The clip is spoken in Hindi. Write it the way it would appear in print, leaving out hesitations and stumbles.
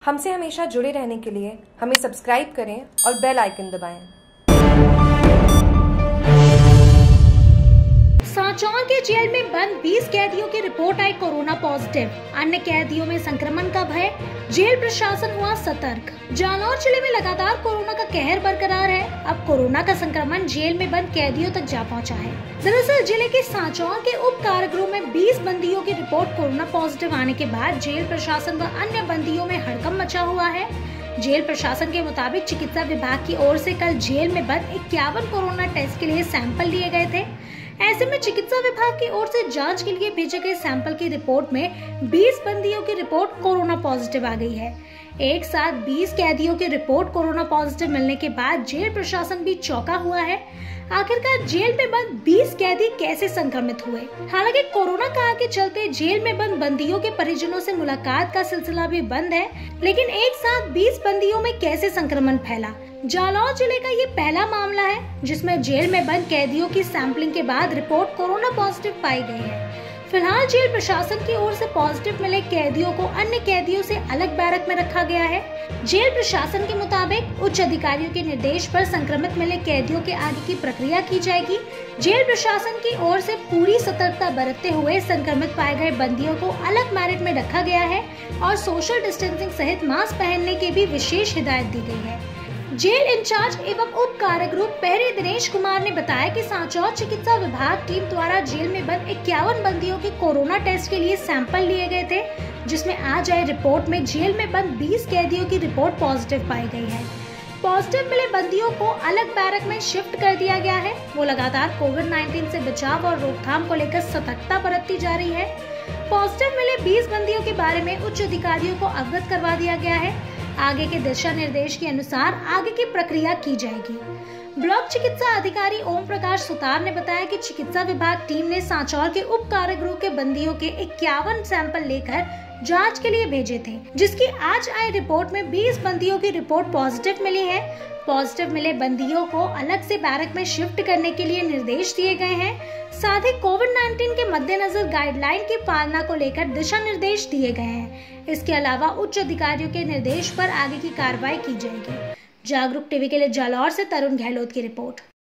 हमसे हमेशा जुड़े रहने के लिए हमें सब्सक्राइब करें और बेल आइकन दबाएं। सांचौर के जेल में बंद 20 कैदियों की रिपोर्ट आई कोरोना पॉजिटिव। अन्य कैदियों में संक्रमण का भय, जेल प्रशासन हुआ सतर्क। जालौर जिले में लगातार कोरोना का कहर बरकरार है। अब कोरोना का संक्रमण जेल में बंद कैदियों तक जा पहुंचा है। दरअसल जिले के सांचौर के उप कारागृह में 20 बंदियों की रिपोर्ट कोरोना पॉजिटिव आने के बाद जेल प्रशासन व अन्य बंदियों में हड़कंप मचा हुआ है। जेल प्रशासन के मुताबिक चिकित्सा विभाग की ओर से कल जेल में बंद 51 कोरोना टेस्ट के लिए सैंपल लिए गए थे। ऐसे में चिकित्सा विभाग की ओर से जांच के लिए भेजे गए सैंपल की रिपोर्ट में 20 बंदियों की रिपोर्ट कोरोना पॉजिटिव आ गई है। एक साथ 20 कैदियों की रिपोर्ट कोरोना पॉजिटिव मिलने के बाद जेल प्रशासन भी चौंका हुआ है। आखिरकार जेल में बंद 20 कैदी कैसे संक्रमित हुए? हालांकि कोरोना काल के चलते जेल में बंद बंदियों के परिजनों से मुलाकात का सिलसिला भी बंद है, लेकिन एक साथ 20 बंदियों में कैसे संक्रमण फैला? जालौर जिले का ये पहला मामला है जिसमें जेल में बंद कैदियों की सैंपलिंग के बाद रिपोर्ट कोरोना पॉजिटिव पाई गई है। फिलहाल जेल प्रशासन की ओर से पॉजिटिव मिले कैदियों को अन्य कैदियों से अलग बैरक में रखा गया है। जेल प्रशासन के मुताबिक उच्च अधिकारियों के निर्देश पर संक्रमित मिले कैदियों के आगे की प्रक्रिया की जाएगी। जेल प्रशासन की ओर से पूरी सतर्कता बरतते हुए संक्रमित पाए गए बंदियों को अलग बैरक में रखा गया है और सोशल डिस्टेंसिंग सहित मास्क पहनने की भी विशेष हिदायत दी गई है। जेल इंचार्ज एवं उप कारागृह प्रहरी दिनेश कुमार ने बताया कि सांचौर चिकित्सा विभाग टीम द्वारा जेल में बंद 51 बंदियों के कोरोना टेस्ट के लिए सैंपल लिए गए थे, जिसमें आज आए रिपोर्ट में जेल में बंद 20 कैदियों की रिपोर्ट पॉजिटिव पाई गई है। पॉजिटिव मिले बंदियों को अलग बैरक में शिफ्ट कर दिया गया है। वो लगातार कोविड-19 से बचाव और रोकथाम को लेकर सतर्कता बरतती जा रही है। पॉजिटिव मिले 20 बंदियों के बारे में उच्च अधिकारियों को अवगत करवा दिया गया है। आगे के दिशा निर्देश के अनुसार आगे की प्रक्रिया की जाएगी। ब्लॉक चिकित्सा अधिकारी ओम प्रकाश सुतार ने बताया कि चिकित्सा विभाग टीम ने सांचौर के उप कारागृह के बंदियों के 51 सैंपल लेकर जांच के लिए भेजे थे, जिसकी आज आई रिपोर्ट में 20 बंदियों की रिपोर्ट पॉजिटिव मिली है। पॉजिटिव मिले बंदियों को अलग से बैरक में शिफ्ट करने के लिए निर्देश दिए गए हैं। साथ ही कोविड-19 के मद्देनजर गाइडलाइन की पालना को लेकर दिशा निर्देश दिए गए हैं। इसके अलावा उच्च अधिकारियों के निर्देश पर आगे की कार्रवाई की जाएगी। जागरूक टीवी के लिए जालौर से तरुण गहलोत की रिपोर्ट।